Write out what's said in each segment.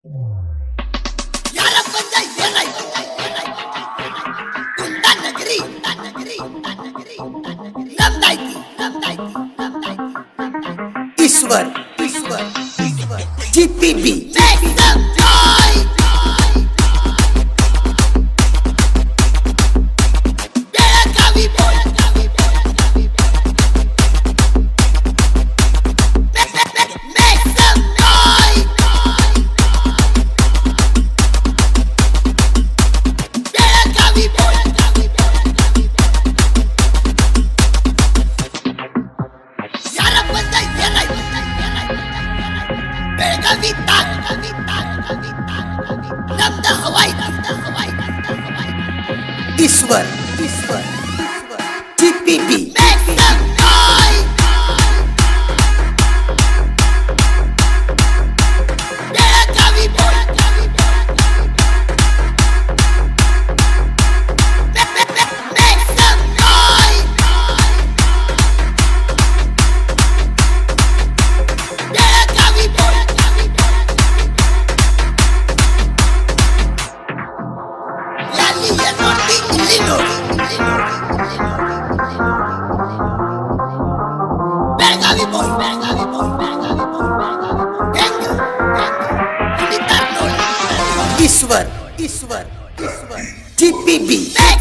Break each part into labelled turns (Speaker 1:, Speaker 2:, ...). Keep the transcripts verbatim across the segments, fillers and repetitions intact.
Speaker 1: ईश्वर Ishwar Ishwar GPB Ishwar Ishwar GPB Ishwar Ishwar Ishwar GPB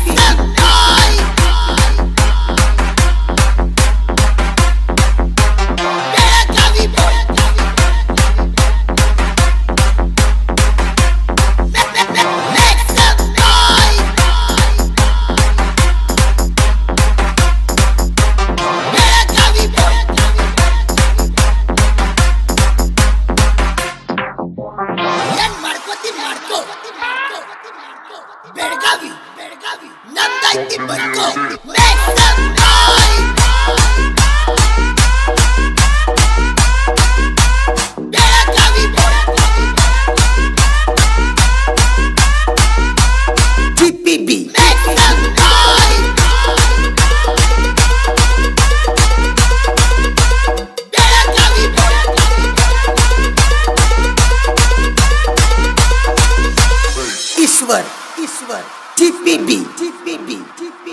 Speaker 1: Belagavi Belagavi ನಮ್ದೈತಿ ಬರ್ಕೋ make some noise Belagavi GPB make some noise Belagavi Ishwar Ishwar GPB जीपीबी